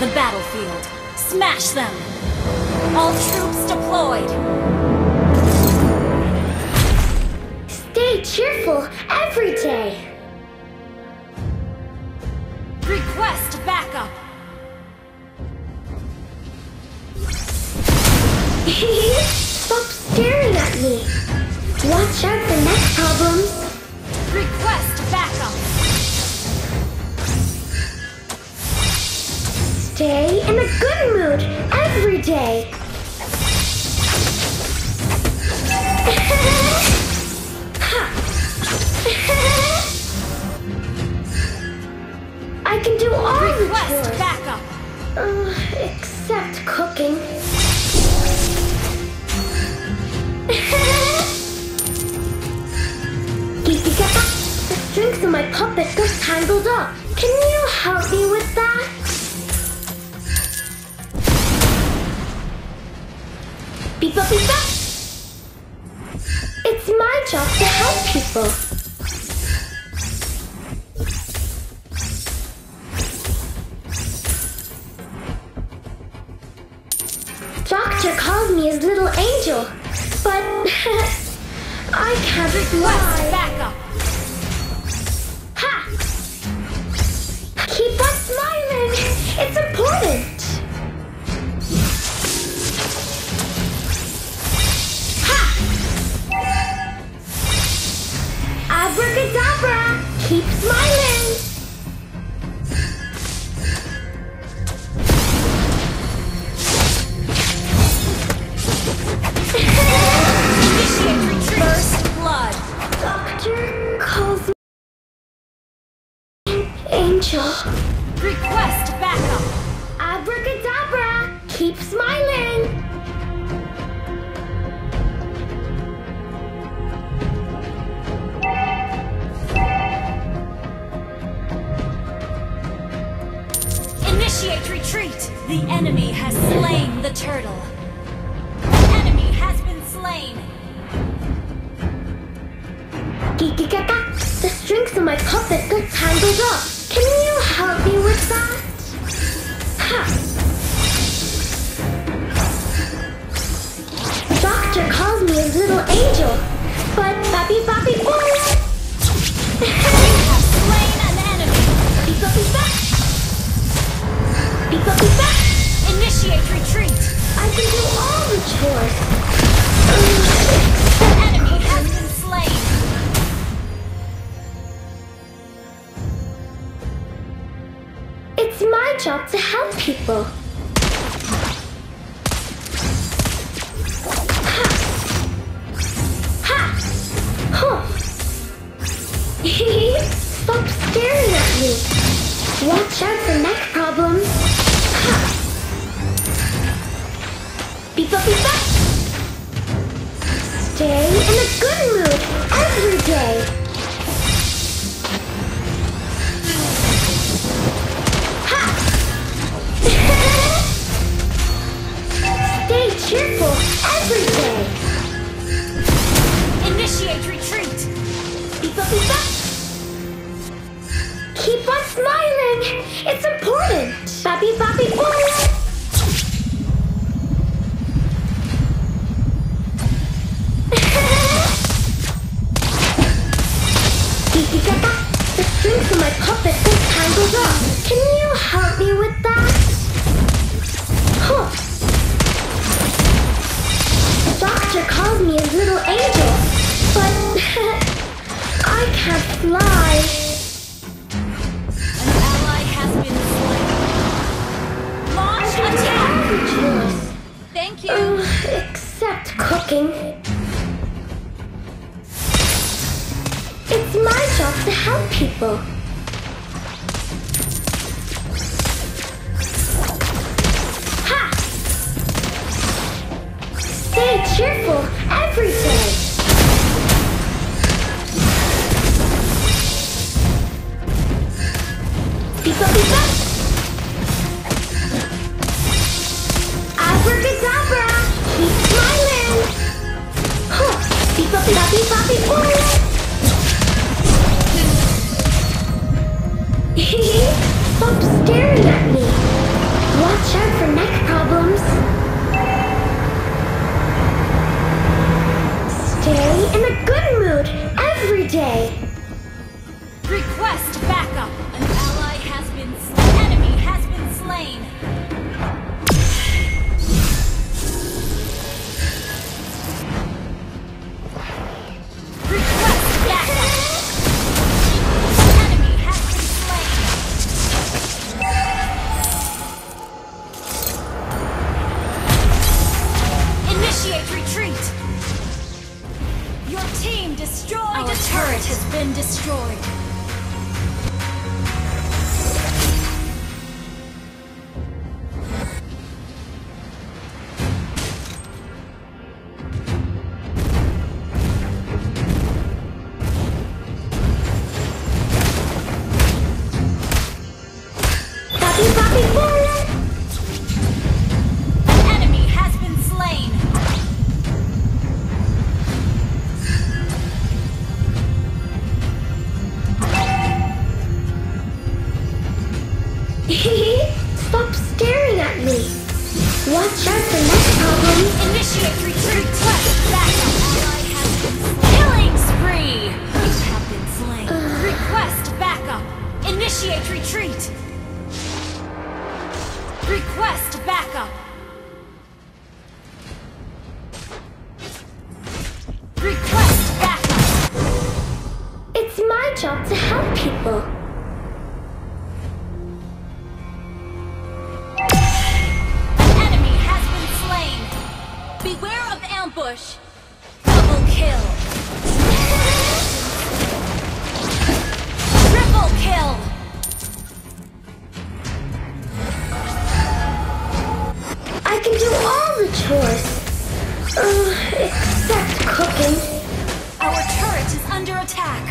the battlefield. Smash them! All troops deployed! Stay cheerful every day! Request backup! Stop staring at me! Watch out for neck problems! Request backup! Stay in a good mood every day! I can do all the Request chores. backup! Except cooking. Kikikaka, the strings of my puppet got tangled up. Can you help me with that? Beep up, beep up. It's my job to help people. Doctor calls me his little angel, but I can't Request fly. backup! Ha! Keep on smiling. It's important. Ha! Abracadabra. Keep smiling. Initiate retreat! First blood! Doctor calls me angel. Request backup! Abracadabra. Keep smiling. Initiate retreat! The enemy has slain the turtle. The enemy has been slain. Kikikaka, the strings of my puppet got tangled up. Can you help me with that? Ha! Doctor calls me his little angel, but Papi Papi boy! You have slain an enemy. Beep up, beep up! Beep up, beep up! Initiate retreat! I can do all the chores. The enemy has been slain. It's my job to help people. Ha! Ha! Huh! Stop staring at me. Watch out for neck problems. Ha! Beep up, beep up. Stay in a good mood every day. Ha! Stay cheerful every day. Initiate retreat! Beep up, beep up. Keep on smiling. It's important. Papi Papi boy. Kikikaka, the strings of my puppet got tangled up. Can you help me with that? Huh. Doctor calls me his little angel, but I can't fly. An ally has been slain. Launch attack! Chores. Thank you! Except cooking. It's my job to help people. Ha! Stay cheerful every day. Beep up, beep up. Abracadabra. Keep smiling. Huh. Beep up, beep up, beep up, beep up. destroyed. Stop staring at me. Watch out for next problem. Initiate retreat. Request backup. Ally has been slain. Killing spree. You have been slain. Request backup. Initiate retreat. Request backup. Request backup. It's my job to help people. Beware of ambush! Double kill! Triple kill! I can do all the chores. Except cooking. Our turret is under attack!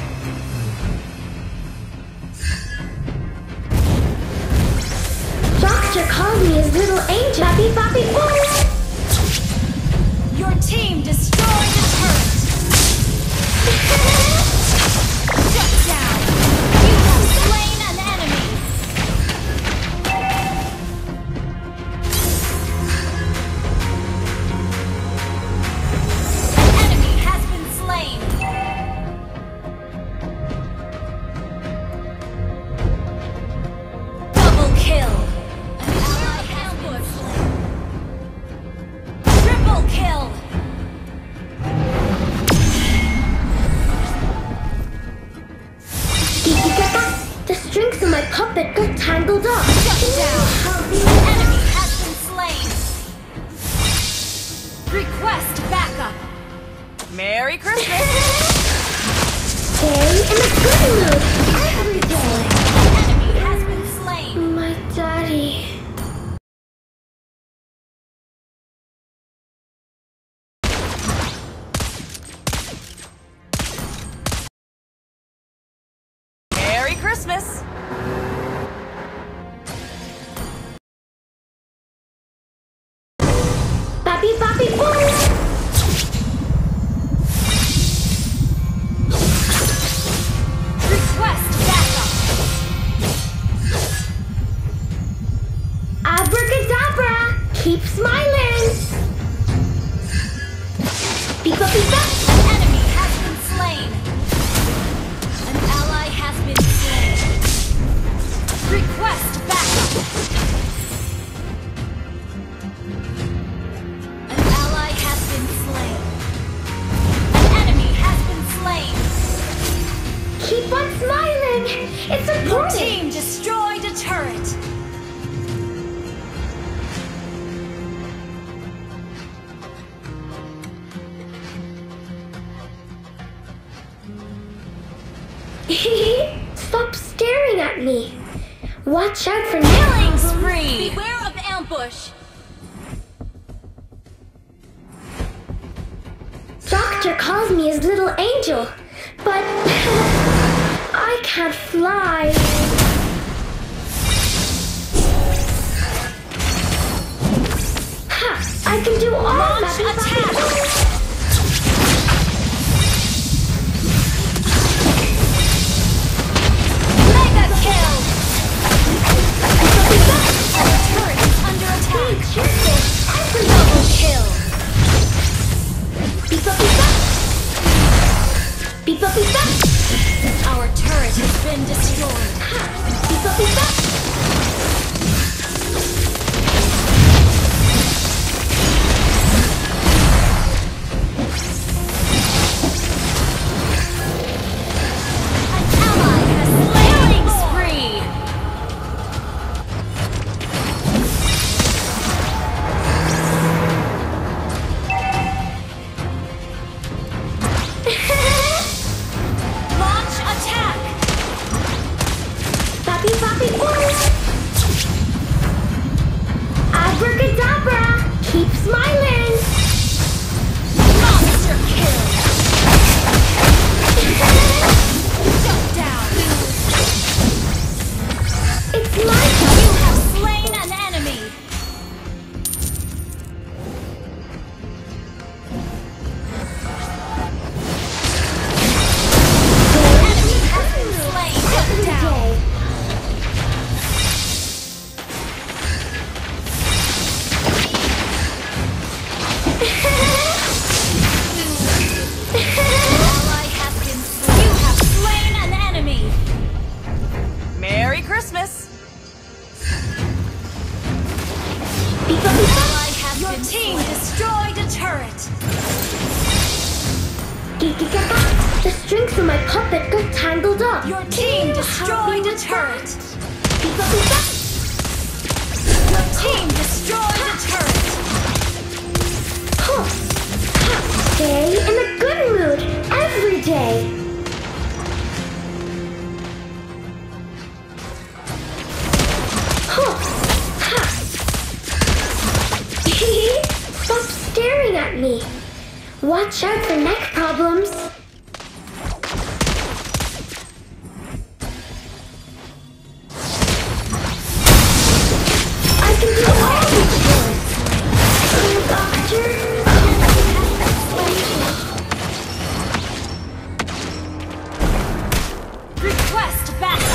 Doctor called me his little angel. Happy Poppy Boy! Your team destroyed the turret! Shut down! You have slain an enemy! An enemy has been slain! Double kill! An ally has been slain! Triple kill! The strings of my puppet got tangled up. Shut down! An enemy has been slain! Request backup! Merry Christmas! Stay in a good mood every day. An enemy has been slain! My daddy. Merry Christmas! Pappy Poppy Boy! Request backup! Abracadabra! Keep smiling! Beep-a beep-a! An enemy has been slain! An ally has been slain! Request backup! An ally has been slain! An enemy has been slain! Keep on smiling! It's Your important! team destroyed a turret! Stop staring at me! Watch out for Killing spree! Beware of ambush! Doctor calls me his little angel, but I can't fly. Ha! I can do all Launch that. attack! Mega kill! Our turret is under attack! Double kill! Beep-a beep-a! Our turret has been destroyed! Beep-a beep-a! team destroyed a turret. The strings of my puppet got tangled up. Your Can team you help me destroyed a with turret. that? Your team destroyed a turret. Huh. Stay in a good mood every day. Huh. Ha. Stop staring at me. Watch out for neck problems. I can do all these chores. Oh, doctor. Request backup.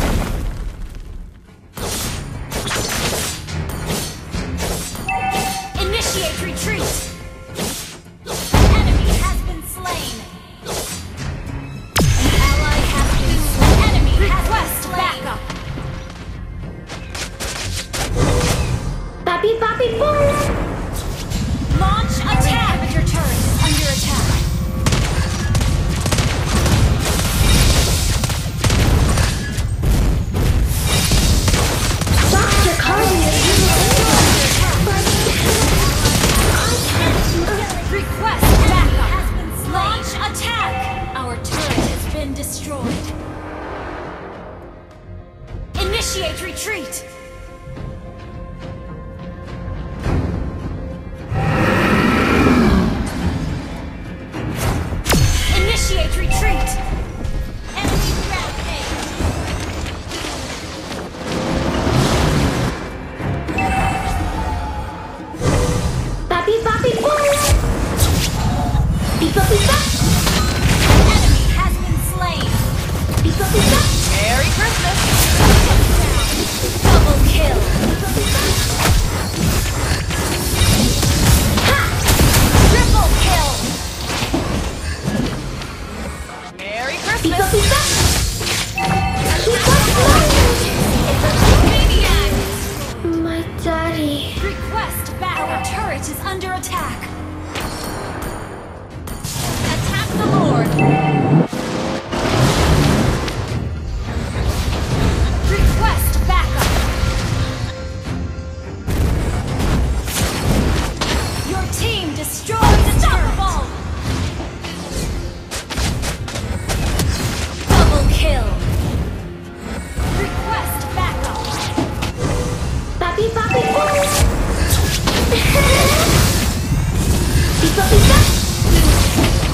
Initiate retreat. An enemy has been slain. An ally has been slain. An enemy request backup. Bappy, bappy, boom. Launch attack. Inhibitor turret is under attack. Dr. Carly is Request backup. Launch attack. Our turret has been destroyed. Initiate retreat. Initiate retreat. Enemy rampage. Bappy, bappy, boom. Beep, beep, beep. Enemy has been slain. Beep, beep, beep. Merry Christmas. Double kill. Triple kill. Merry Beep, Christmas. beep, beep. Keep up Maniac. flying. My daddy. Request back. Our turret is under attack. Attack the Lord. Request backup. Your team destroyed the turret. Double kill. Request backup. Bappy, bappy, boom. Beep, beep, beep.